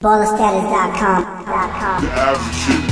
Ballerstatus.com. The average shit.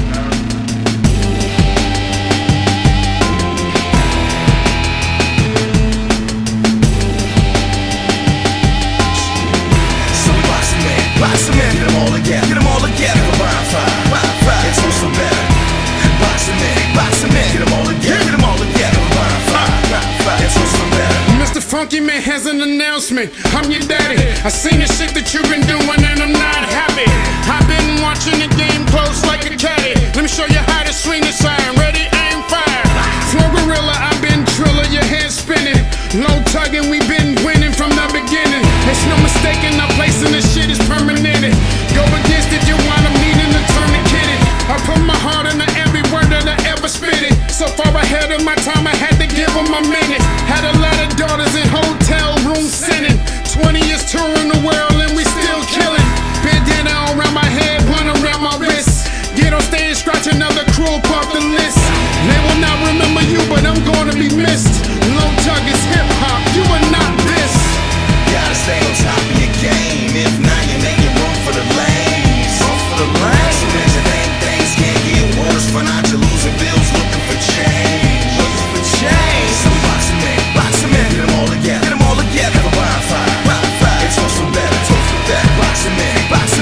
Boxing man, get them all together, for bonfire, it's also better. Boxing man, get them all together, for bonfire, it's also better. Mr. Funky Man has an announcement. I'm your daddy. I seen the shit that you've been doing and I'm not happy. I've been watching the game close like a caddy. Let me show you how to swing the sign. Ready, aim, fire. Flow gorilla, I've been Triller, your head spinning. Low tugging, we've been winning from the beginning. There's no mistaking our place in this shit is permanent. Go against it, you wind up needing to tourniquet it. I put my heart into every word that I ever spit it. So far ahead of my time, I had to give them a minute. Had a lot of daughters in hotel rooms sinning. 20 years touring the world and we still killing. Bandana all around my head, one around my wrist. Get on stage, scratch another crew up off the list. They will not remember you, but I'm gonna be missed. Low tug is hip hop, you are not this. Gotta stay on top of your game. If not, you're making room for the lanes. So mention things can't get worse. Financial losing bills, looking for change. So boxing man, get them all together, for bonfire, it's also better. Boxing man,